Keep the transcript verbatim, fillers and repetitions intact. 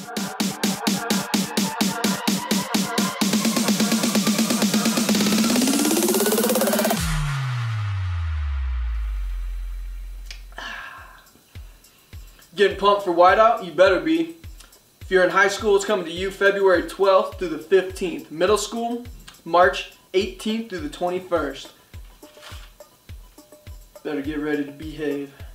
Getting pumped for whiteout? You better be. If you're in high school, it's coming to you February twelfth through the fifteenth. Middle school, March eighteenth through the twenty-first. Better get ready to behave.